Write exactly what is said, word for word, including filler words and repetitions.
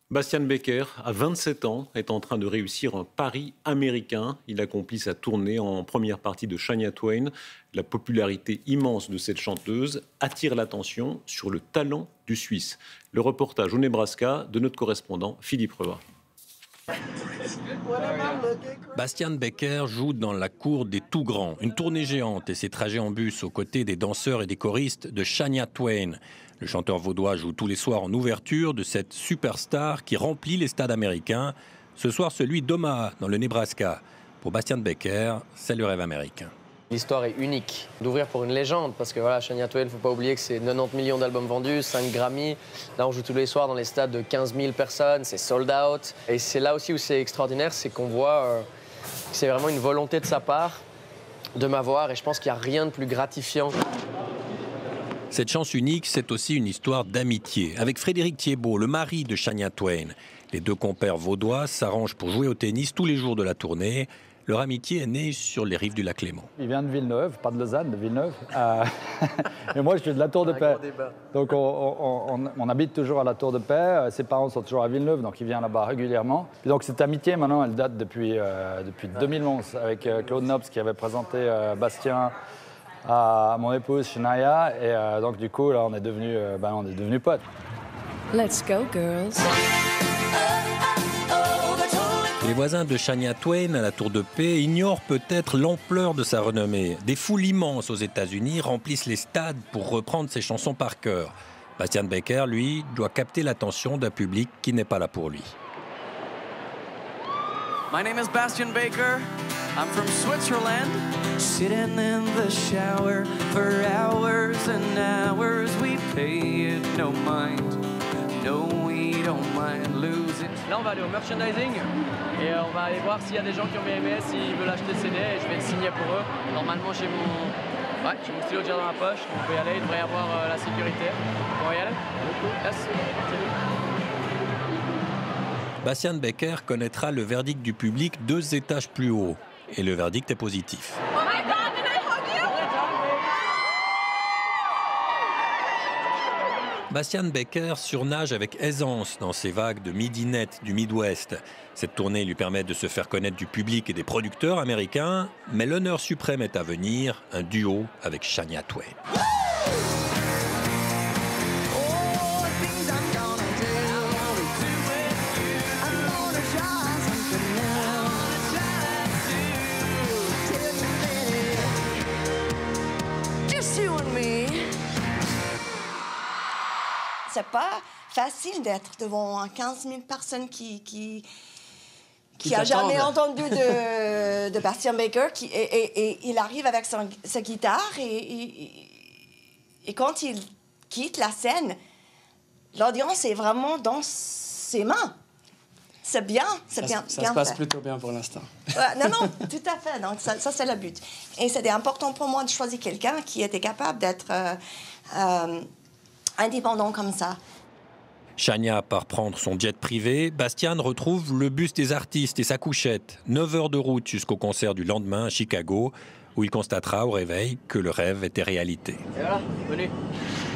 Bastian Becker, à vingt-sept ans, est en train de réussir un pari américain. Il accomplit sa tournée en première partie de Shania Twain. La popularité immense de cette chanteuse attire l'attention sur le talent du Suisse. Le reportage au Nebraska de notre correspondant Philippe Reva. Bastian Becker joue dans la cour des tout grands, une tournée géante et ses trajets en bus aux côtés des danseurs et des choristes de Shania Twain. Le chanteur vaudois joue tous les soirs en ouverture de cette superstar qui remplit les stades américains. Ce soir, celui d'Omaha, dans le Nebraska. Pour Bastian Becker, c'est le rêve américain. L'histoire est unique, d'ouvrir pour une légende, parce que voilà, Shania Twain, il ne faut pas oublier que c'est quatre-vingt-dix millions d'albums vendus, cinq Grammy. Là, on joue tous les soirs dans les stades de quinze mille personnes, c'est sold out. Et c'est là aussi où c'est extraordinaire, c'est qu'on voit euh, que c'est vraiment une volonté de sa part de m'avoir, et je pense qu'il n'y a rien de plus gratifiant. Cette chance unique, c'est aussi une histoire d'amitié. Avec Frédéric Thiebaud, le mari de Shania Twain. Les deux compères vaudois s'arrangent pour jouer au tennis tous les jours de la tournée. Leur amitié est née sur les rives du lac Léman. Il vient de Villeneuve, pas de Lausanne, de Villeneuve. Euh, et moi, je suis de la Tour de Paix. Donc, on, on, on, on habite toujours à la Tour de Paix. Ses parents sont toujours à Villeneuve, donc il vient là-bas régulièrement. Et donc, cette amitié, maintenant, elle date depuis, euh, depuis deux mille onze, avec euh, Claude Nobs, qui avait présenté euh, Bastien à mon épouse Shania. Et euh, donc, du coup, là, on est devenus euh, ben, on est devenus potes. Let's go, girls. Les voisins de Shania Twain à la Tour de Paix ignorent peut-être l'ampleur de sa renommée. Des foules immenses aux États-Unis remplissent les stades pour reprendre ses chansons par cœur. Bastian Becker, lui, doit capter l'attention d'un public qui n'est pas là pour lui. My name is Bastian Becker. I'm from Switzerland. Sitting in the shower for hours and hours. We pay it no mind. No, we don't mind losing. Là, on va aller au merchandising et on va aller voir s'il y a des gens qui ont bien aimé, s'ils veulent acheter le C D, et je vais le signer pour eux. Normalement, j'ai mon, ouais, j'ai mon stylo déjà dans la poche, on peut y aller, il devrait y avoir euh, la sécurité. On va y aller? Yes. Bastian Becker connaîtra le verdict du public deux étages plus haut. Et le verdict est positif. Bastian Becker surnage avec aisance dans ces vagues de midinette du Midwest. Cette tournée lui permet de se faire connaître du public et des producteurs américains, mais l'honneur suprême est à venir, un duo avec Shania Twain. C'est pas facile d'être devant quinze mille personnes qui qui qui, qui a jamais entendu de, de Bastian Becker, qui, et, et, et il arrive avec son, sa guitare et, et, et quand il quitte la scène, l'audience est vraiment dans ses mains. C'est bien, c'est bien. Ça bien se passe fait. plutôt bien pour l'instant. Ouais, non, non, tout à fait. Donc ça, ça c'est le but. Et c'était important pour moi de choisir quelqu'un qui était capable d'être euh, euh, indépendant comme ça. Shania part prendre son jet privé. Bastian retrouve le bus des artistes et sa couchette. neuf heures de route jusqu'au concert du lendemain à Chicago, où il constatera au réveil que le rêve était réalité. Et voilà, venez.